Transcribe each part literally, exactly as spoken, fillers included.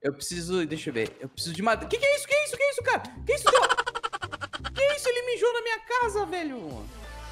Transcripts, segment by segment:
Eu preciso, deixa eu ver. Eu preciso de madeira. Que que é isso? Que é isso? Que é isso, cara? Que isso? Deu... Que isso? Ele mijou na minha casa, velho.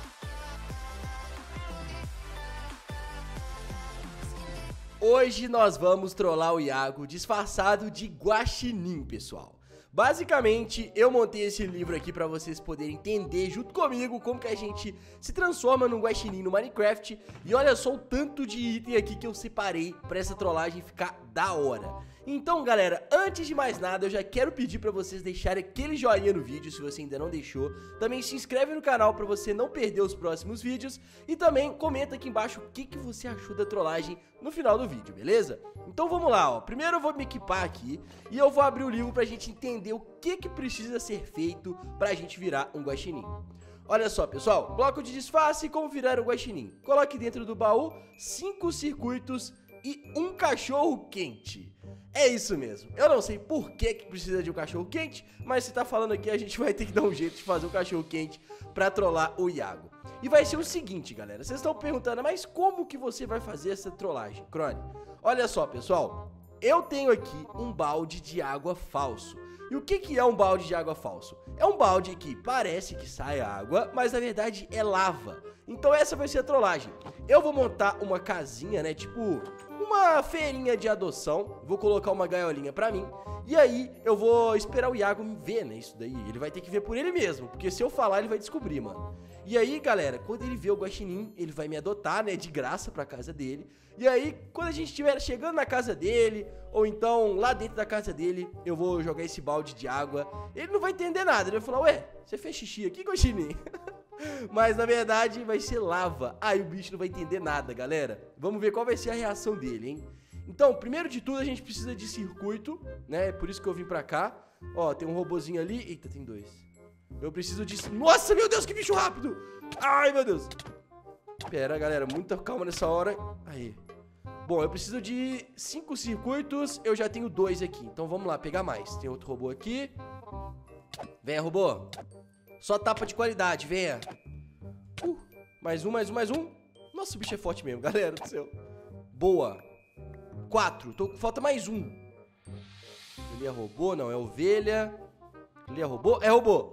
Hoje nós vamos trollar o Iago disfarçado de guaxinim, pessoal. Basicamente, eu montei esse livro aqui pra vocês poderem entender junto comigo como que a gente se transforma num guaxinim no Minecraft. E olha só o tanto de item aqui que eu separei pra essa trollagem ficar da hora. Então, galera, antes de mais nada, eu já quero pedir pra vocês deixarem aquele joinha no vídeo, se você ainda não deixou. Também se inscreve no canal pra você não perder os próximos vídeos. E também comenta aqui embaixo o que, que você achou da trollagem no final do vídeo, beleza? Então vamos lá, ó. Primeiro eu vou me equipar aqui e eu vou abrir o livro pra gente entender o que, que precisa ser feito pra gente virar um guaxinim. Olha só, pessoal, bloco de disfarce e como virar um guaxinim. Coloque dentro do baú cinco circuitos e um cachorro quente. É isso mesmo, eu não sei por que, que precisa de um cachorro quente, mas se tá falando aqui a gente vai ter que dar um jeito de fazer um cachorro quente pra trollar o Iago. E vai ser o seguinte, galera, vocês estão perguntando, mas como que você vai fazer essa trollagem, Crone? Olha só, pessoal, eu tenho aqui um balde de água falso. E o que que é um balde de água falso? É um balde que parece que sai água, mas na verdade é lava. Então essa vai ser a trollagem. Eu vou montar uma casinha, né, tipo uma feirinha de adoção. Vou colocar uma gaiolinha pra mim. E aí eu vou esperar o Iago me ver, né, isso daí. Ele vai ter que ver por ele mesmo, porque se eu falar ele vai descobrir, mano. E aí, galera, quando ele vê o guaxinim, ele vai me adotar, né, de graça pra casa dele. E aí, quando a gente estiver chegando na casa dele, ou então lá dentro da casa dele, eu vou jogar esse balde de água. Ele não vai entender nada, ele vai falar, ué, você fez xixi aqui, guaxinim? Mas na verdade vai ser lava. Aí o bicho não vai entender nada, galera. Vamos ver qual vai ser a reação dele, hein? Então, primeiro de tudo, a gente precisa de circuito, né? Por isso que eu vim pra cá. Ó, tem um robozinho ali. Eita, tem dois. Eu preciso de... Nossa, meu Deus, que bicho rápido! Ai, meu Deus! Pera, galera, muita calma nessa hora. Aí. Bom, eu preciso de cinco circuitos. Eu já tenho dois aqui. Então vamos lá, pegar mais. Tem outro robô aqui. Venha, robô. Só tapa de qualidade, venha. Uh, mais um, mais um, mais um. Nossa, o bicho é forte mesmo, galera do céu. Boa. Quatro. Tô, falta mais um. Ele é robô? Não, é ovelha. Ele é robô? É robô.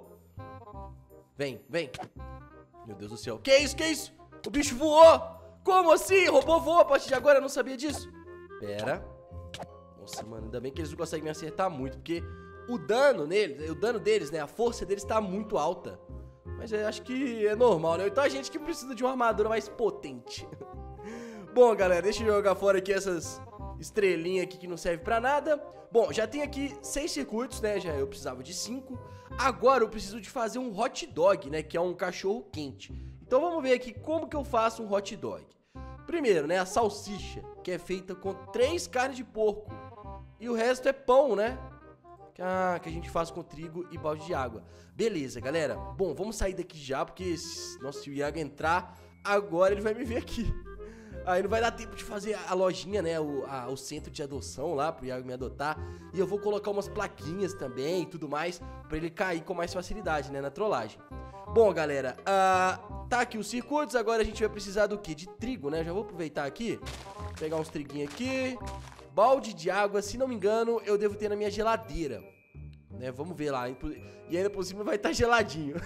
Vem, vem. Meu Deus do céu. Que isso, que isso? O bicho voou. Como assim? O robô voou a partir de agora? Eu não sabia disso. Pera. Nossa, mano, ainda bem que eles não conseguem me acertar muito, porque... O dano neles, o dano deles, né? A força deles tá muito alta. Mas eu acho que é normal, né? Então a gente que precisa de uma armadura mais potente. Bom, galera, deixa eu jogar fora aqui essas estrelinhas aqui que não servem pra nada. Bom, já tem aqui seis circuitos, né? Já eu precisava de cinco. Agora eu preciso de fazer um hot dog, né? Que é um cachorro quente. Então vamos ver aqui como que eu faço um hot dog. Primeiro, né? A salsicha, que é feita com três carnes de porco. E o resto é pão, né? Ah, que a gente faz com trigo e balde de água. Beleza, galera. Bom, vamos sair daqui já, porque nossa, se o Iago entrar agora, ele vai me ver aqui. Aí não vai dar tempo de fazer a lojinha, né, o, a, o centro de adoção lá, pro Iago me adotar. E eu vou colocar umas plaquinhas também e tudo mais, pra ele cair com mais facilidade, né, na trollagem. Bom, galera, uh, tá aqui os circuitos. Agora a gente vai precisar do quê? De trigo, né? Já vou aproveitar aqui, pegar uns triguinhos aqui. Balde de água, se não me engano, eu devo ter na minha geladeira, né, vamos ver lá. E ainda por cima vai estar geladinho.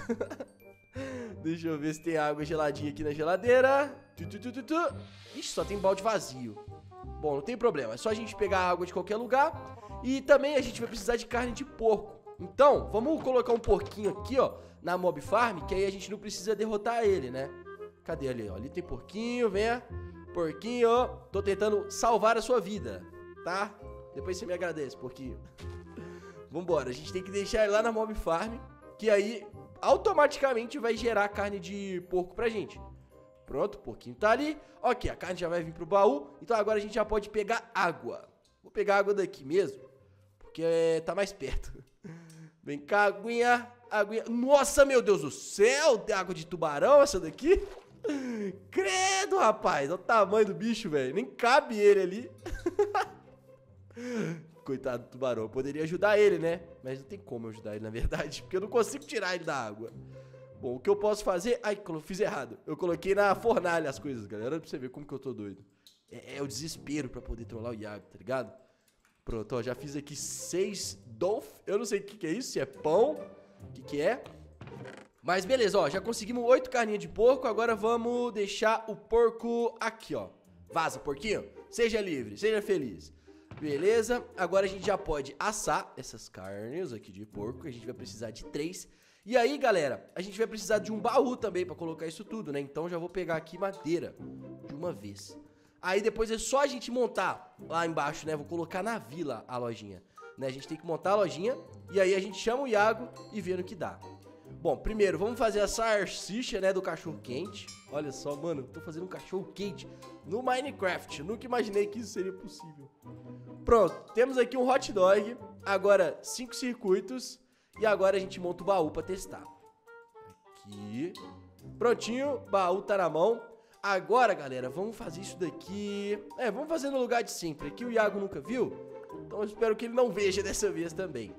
Deixa eu ver se tem água geladinha aqui na geladeira. tu, tu, tu, tu, tu. Ixi, só tem balde vazio. Bom, não tem problema, é só a gente pegar água de qualquer lugar. E também a gente vai precisar de carne de porco. Então, vamos colocar um porquinho aqui, ó, na mob farm, que aí a gente não precisa derrotar ele, né. Cadê ali, ó, ali tem porquinho, venha. Porquinho, tô tentando salvar a sua vida, tá? Depois você me agradece, porquinho. Vambora, a gente tem que deixar ele lá na mob farm, que aí automaticamente vai gerar carne de porco pra gente. Pronto, o porquinho tá ali. Ok, a carne já vai vir pro baú. Então agora a gente já pode pegar água. Vou pegar água daqui mesmo, porque é, tá mais perto. Vem cá, aguinha, aguinha. Nossa, meu Deus do céu, tem água de tubarão essa daqui? Credo, rapaz, olha o tamanho do bicho, velho. Nem cabe ele ali. Coitado do tubarão, eu poderia ajudar ele, né? Mas não tem como eu ajudar ele, na verdade, porque eu não consigo tirar ele da água. Bom, o que eu posso fazer... Ai, eu fiz errado. Eu coloquei na fornalha as coisas, galera. Pra você ver como que eu tô doido. É, é o desespero pra poder trollar o Iago, tá ligado? Pronto, ó, já fiz aqui seis Dolph. Eu não sei o que, que é isso, se é pão, o que, que é. Mas beleza, ó, já conseguimos oito carninhas de porco. Agora vamos deixar o porco aqui, ó. Vaza, porquinho. Seja livre, seja feliz. Beleza, agora a gente já pode assar essas carnes aqui de porco. A gente vai precisar de três. E aí, galera, a gente vai precisar de um baú também pra colocar isso tudo, né? Então já vou pegar aqui madeira de uma vez. Aí depois é só a gente montar lá embaixo, né? Vou colocar na vila a lojinha, né? A gente tem que montar a lojinha e aí a gente chama o Iago e vê no que dá. Bom, primeiro vamos fazer a salsicha, né, do cachorro quente. Olha só, mano, tô fazendo um cachorro quente no Minecraft. Nunca imaginei que isso seria possível. Pronto, temos aqui um hot dog. Agora cinco circuitos. E agora a gente monta o baú pra testar. Aqui. Prontinho, baú tá na mão. Agora, galera, vamos fazer isso daqui. É, vamos fazer no lugar de sempre. Aqui o Iago nunca viu, então eu espero que ele não veja dessa vez também.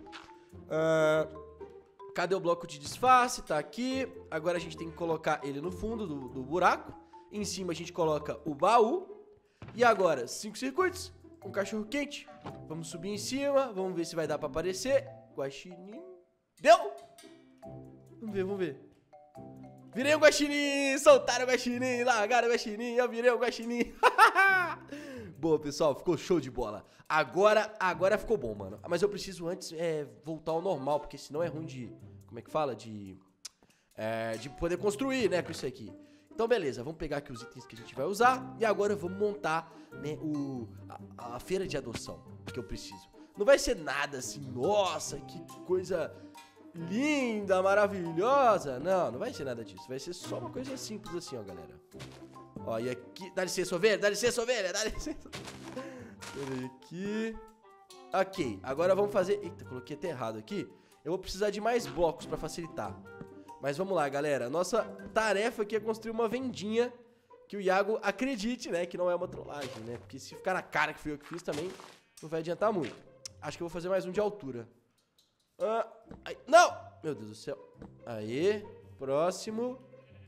uh, Cadê o bloco de disfarce? Tá aqui. Agora a gente tem que colocar ele no fundo do, do buraco. Em cima a gente coloca o baú. E agora, cinco circuitos, um cachorro quente. Vamos subir em cima, vamos ver se vai dar pra aparecer. Guaxinim. Deu! Vamos ver, vamos ver. Virei o guaxinim, soltaram o guaxinim, largaram o guaxinim, eu virei o guaxinim. Boa, pessoal, ficou show de bola. Agora, agora ficou bom, mano. Mas eu preciso antes é, voltar ao normal, porque senão é ruim de... Como é que fala? De... É, de poder construir, né, com isso aqui. Então, beleza, vamos pegar aqui os itens que a gente vai usar. E agora vamos montar, né, o, a, a feira de adoção que eu preciso. Não vai ser nada assim, nossa, que coisa... linda, maravilhosa. Não, não vai ser nada disso. Vai ser só uma coisa simples assim, ó, galera. Ó, e aqui... Dá licença, ovelha, dá licença, ovelha, dá licença. Pera aqui. Ok, agora vamos fazer... Eita, coloquei até errado aqui. Eu vou precisar de mais blocos pra facilitar. Mas vamos lá, galera. Nossa tarefa aqui é construir uma vendinha que o Iago acredite, né, que não é uma trollagem, né. Porque se ficar na cara que fui eu que fiz também, não vai adiantar muito. Acho que eu vou fazer mais um de altura. Ah, ai, não! Meu Deus do céu. Aê, próximo.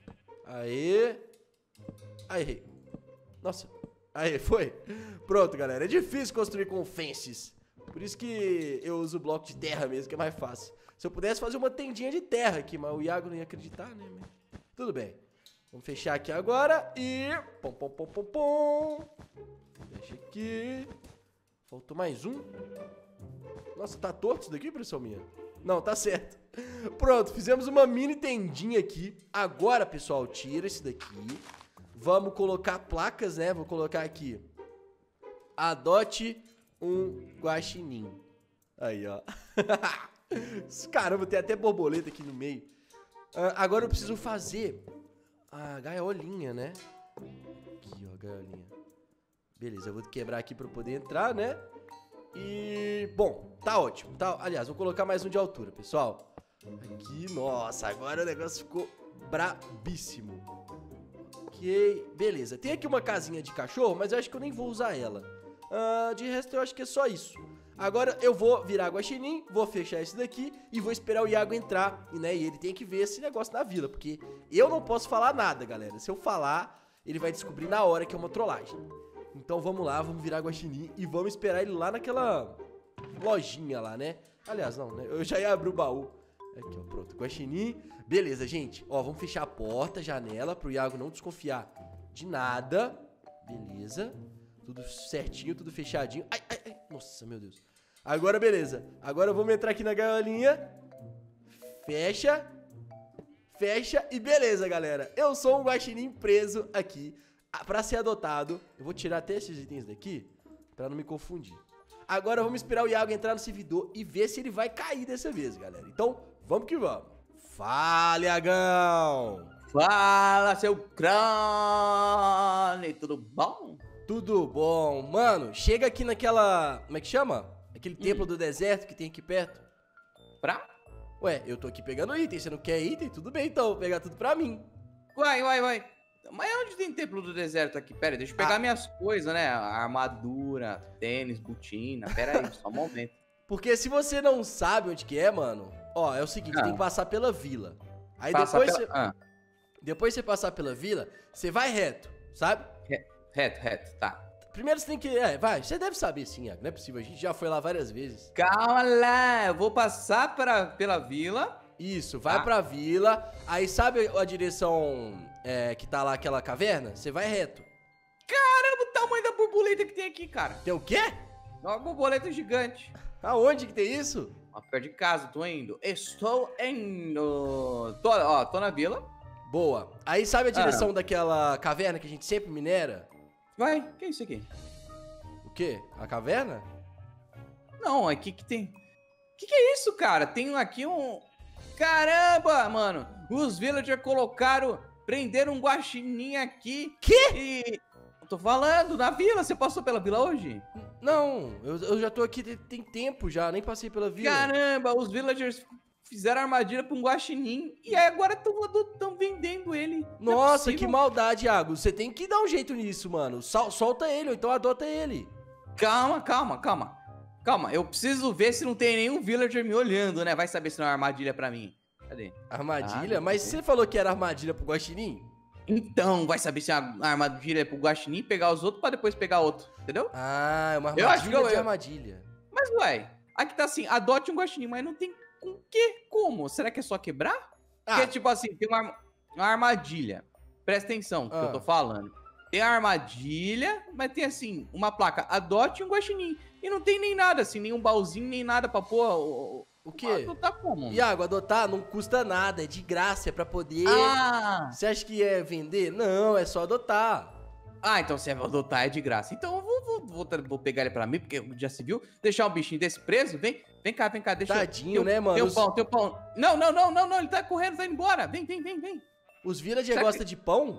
Aê. Aí, errei. Nossa. Aí, foi. Pronto, galera. É difícil construir com fences. Por isso que eu uso bloco de terra mesmo, que é mais fácil. Se eu pudesse fazer uma tendinha de terra aqui, mas o Iago não ia acreditar, né? Mas... tudo bem. Vamos fechar aqui agora e... Pom, pom, pom, pom, pom. Fecha aqui. Faltou mais um. Nossa, tá torto isso daqui, impressão minha? Não, tá certo. Pronto, fizemos uma mini tendinha aqui. Agora, pessoal, tira esse daqui. Vamos colocar placas, né? Vou colocar aqui. Adote um guaxinim. Aí, ó. Caramba, tem até borboleta aqui no meio. Uh, agora eu preciso fazer a gaiolinha, né? Aqui, ó, gaiolinha. Beleza, eu vou quebrar aqui pra eu poder entrar, né? E, bom, tá ótimo, tá, aliás, vou colocar mais um de altura, pessoal. Aqui, nossa, agora o negócio ficou brabíssimo. Ok, beleza. Tem aqui uma casinha de cachorro, mas eu acho que eu nem vou usar ela. uh, De resto, eu acho que é só isso. Agora eu vou virar guaxinim, vou fechar esse daqui e vou esperar o Iago entrar, né, e ele tem que ver esse negócio na vila, porque eu não posso falar nada, galera. Se eu falar, ele vai descobrir na hora que é uma trollagem. Então vamos lá, vamos virar guaxinim e vamos esperar ele lá naquela lojinha lá, né? Aliás, não, né? Eu já ia abrir o baú. Aqui, ó, pronto, guaxinim. Beleza, gente. Ó, vamos fechar a porta, janela, pro Iago não desconfiar de nada. Beleza. Tudo certinho, tudo fechadinho. Ai, ai, ai. Nossa, meu Deus. Agora, beleza. Agora vamos entrar aqui na gaiolinha. Fecha. Fecha e beleza, galera. Eu sou um guaxinim preso aqui. Pra ser adotado, eu vou tirar até esses itens daqui pra não me confundir. Agora vamos esperar o Iago entrar no servidor e ver se ele vai cair dessa vez, galera. Então, vamos que vamos. Fala, Iagão! Fala, seu crânio! Tudo bom? Tudo bom. Mano, chega aqui naquela... Como é que chama? Aquele hum. templo do deserto que tem aqui perto. Pra? Ué, eu tô aqui pegando item. Você não quer item? Tudo bem, então. Vou pegar tudo pra mim. Uai, uai, uai. Mas onde tem templo do deserto aqui? Pera aí, deixa eu pegar ah. minhas coisas, né? Armadura, tênis, botina. Pera aí, só um momento. Porque se você não sabe onde que é, mano... Ó, é o seguinte, ah. tem que passar pela vila. Aí Passa depois pela... você... Ah. Depois você passar pela vila, você vai reto, sabe? Reto, reto, tá. Primeiro você tem que... É, vai, você deve saber sim, Iago. Não é possível, a gente já foi lá várias vezes. Calma lá, eu vou passar pra, pela vila. Isso, vai Tá. pra vila, aí sabe a direção é, que tá lá, aquela caverna? Você vai reto. Caramba, o tamanho da borboleta que tem aqui, cara. Tem o quê? É uma borboleta gigante. Aonde que tem isso? Ó, perto de casa, tô indo. Estou indo. Tô, ó, tô na vila. Boa. Aí sabe a direção daquela caverna que a gente sempre minera? Vai, que é isso aqui? O quê? A caverna? Não, aqui que tem. Que que é isso, cara? Tem aqui um. Caramba, mano. Os villagers colocaram. Prenderam um guaxinim aqui. Quê? E. Eu tô falando, na vila. Você passou pela vila hoje? Não, eu, eu já tô aqui tem- tem tempo já, nem passei pela vila. Caramba, os villagers fizeram armadilha pra um guaxinim. E aí agora estão vendendo ele. Não é Nossa, que possível. maldade, Iago. Você tem que dar um jeito nisso, mano. Sol- solta ele, ou então adota ele. Calma, calma, calma. Calma, eu preciso ver se não tem nenhum villager me olhando, né? Vai saber se não é uma armadilha pra mim. Cadê? Armadilha? Ah, Mas não. você falou que era armadilha pro guaxinim? Então, vai saber se é uma armadilha é pro guaxinim, pegar os outros pra depois pegar outro, entendeu? Ah, é uma Eu acho que armadilha eu- de eu- armadilha. Mas, ué, aqui tá assim, adote um guaxinim, mas não tem com que? Como? Será que é só quebrar? Ah, Porque, tipo assim, tem uma, arma- uma armadilha. Presta atenção no que Ah. eu tô falando. Tem a armadilha, mas tem, assim, uma placa, adote um guaxinim. E não tem nem nada, assim, nenhum baúzinho, nem nada pra pôr. O, o quê? Não tá como? Iago, adotar não custa nada, é de graça, é pra poder... Ah! Você acha que é vender? Não, é só adotar. Ah, então se é adotar é de graça. Então eu vou, vou, vou, tra- vou pegar ele pra mim, porque já se viu. Deixar um bichinho desse preso. Vem, vem cá, vem cá, deixa eu- Tadinho, tem um- né, mano? Tem um Os- pão, tem um pão. Não, não, não, não, não, ele tá correndo, tá indo embora. Vem, vem, vem, vem. Os villager Será gostam de pão?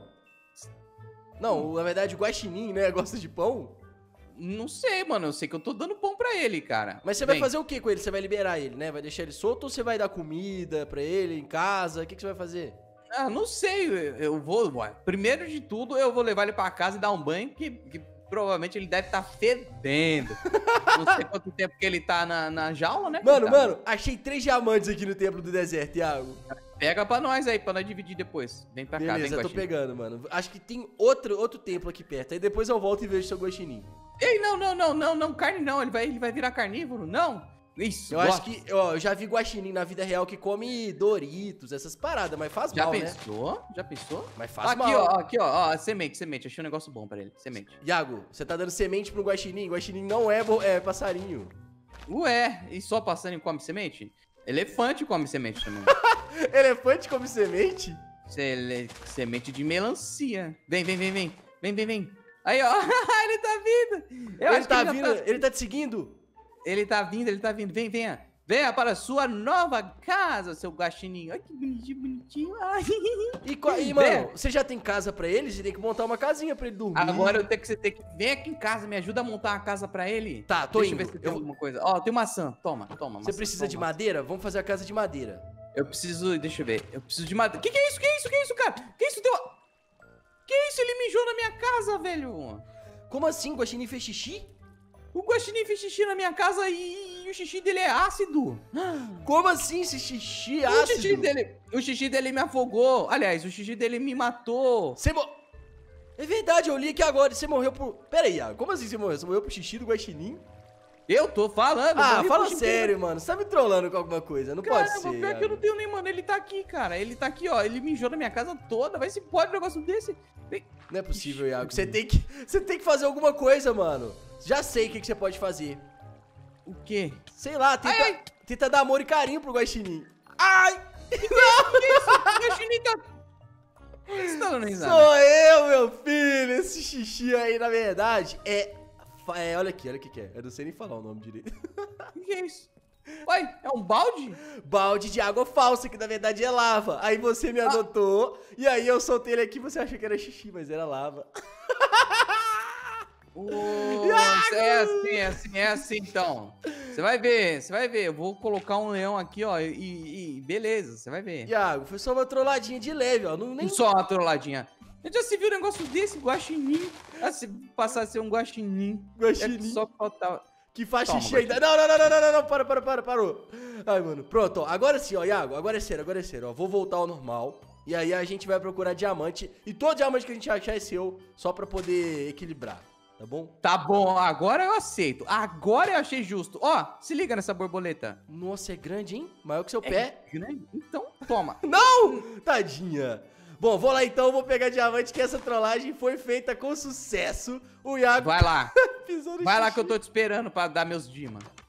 Não, na verdade o guaxinim, né, gosta de pão. Não sei, mano, eu sei que eu tô dando pão pra ele, cara. Mas você vai Vem. fazer o que com ele? Você vai liberar ele, né? Vai deixar ele solto ou você vai dar comida pra ele em casa? O que, que você vai fazer? Ah, não sei, eu, eu vou... ué, primeiro de tudo, eu vou levar ele pra casa e dar um banho, que, que provavelmente ele deve estar fedendo. Não sei quanto tempo que ele tá na, na jaula, né? Mano, Tá. mano, achei três diamantes aqui no templo do deserto, Iago. Pega pra nós aí, pra nós dividir depois. Vem pra cá, vem Beleza, com a tô gente. pegando, mano. Acho que tem outro, outro templo aqui perto. Aí depois eu volto e vejo seu guaxinim. Ei, não, não, não, não, não, carne não, ele vai, ele vai virar carnívoro, não. Isso, Eu gosto. acho que, ó, eu já vi guaxinim na vida real que come Doritos, essas paradas, mas faz Já mal, né? pensou? Já pensou? Mas faz Aqui, mal. ó, aqui, ó, ó, semente, semente, achei um negócio bom pra ele, semente. Iago, você tá dando semente pro guaxinim? Guaxinim não é, bo- é passarinho. Ué, e só passarinho come semente? Elefante come semente também. Elefante come semente? Sele- Semente de melancia. Vem, vem, vem, vem, vem, vem, vem. Aí, ó, ele tá vindo. Eu ele acho que tá já vindo, ele tá te seguindo? Ele tá vindo, ele tá vindo. Vem, venha. Venha para a sua nova casa, seu guaxininho. Olha que bonitinho, bonitinho. Ai. E, qua- e, mano, você já tem casa pra ele? Você tem que montar uma casinha pra ele dormir. Agora eu tenho que, você tem que... Vem aqui em casa, me ajuda a montar uma casa pra ele. Tá, tô Deixa indo. eu ver se tem Eu- alguma coisa. Ó, tem maçã. Toma, toma. Você maçã, precisa de toma. madeira? Vamos fazer a casa de madeira. Eu preciso... Deixa eu ver. Eu preciso de madeira. Que que é isso? Que é isso? Que é isso, cara? Que isso? Deu... Que isso? Ele mijou na minha casa, velho. Como assim? Guaxinim fez xixi? O guaxinim fez xixi na minha casa e, e o xixi dele é ácido. Como assim esse xixi O ácido? xixi dele... O xixi dele me afogou. Aliás, o xixi dele me matou. Você mo... É verdade, eu li aqui agora. Você morreu por... Pera aí, Iago. Como assim você morreu? Você morreu por xixi do guaxinim? Eu tô falando. eu Ah, morri fala por xixi sério, mano. Você tá me trollando com alguma coisa. Não Cara, pode ser, pior que eu não tenho nem, mano. Ele tá aqui, cara. Ele tá aqui, ó. Ele mijou na minha casa toda. Vai se pode um negócio desse. Vem. Não é possível, Iago. Você tem que, você tem que fazer alguma coisa, mano. Já sei o que, que você pode fazer. O quê? Sei lá, tenta, Ai, ai. tenta dar amor e carinho pro guaxinim. Ai! O guaxinim tá... Você tá dando risada? Sou eu, meu filho. Esse xixi aí, na verdade, é... fa- é olha aqui, olha o que que é. Eu não sei nem falar o nome direito. O que é isso? Ué, é um balde? Balde de água falsa, que na verdade é lava. Aí você me adotou, e aí eu soltei ele aqui, você achou que era xixi, mas era lava. Ô, é assim, é assim, é assim, então. Você vai ver, você vai ver. Eu vou colocar um leão aqui, ó, e, e beleza, você vai ver. Iago, foi só uma trolladinha de leve, ó. Não, nem... Só uma trolladinha. A gente já se viu um negócio desse, guaxinim. Ah, se passar a ser um guaxinim. Guaxinim. É que só faltava... Que faz Toma, xixi ainda. Não, não, não, não, não, não, não, para, para, para, parou. Ai, mano, pronto, ó. Agora sim, ó, Iago, agora é sério, agora é sério, ó. Vou voltar ao normal. E aí a gente vai procurar diamante. E todo diamante que a gente achar é seu, só pra poder equilibrar. tá bom? Tá bom, agora eu aceito. Agora eu achei justo. Ó, se liga nessa borboleta. Nossa, é grande, hein? Maior que seu É pé. grande? Então, toma. Não! Tadinha. Bom, vou lá então, vou pegar diamante, que essa trollagem foi feita com sucesso. O Iago Vai lá. pisou no Vai lá xixi. que eu tô te esperando pra dar meus dimas.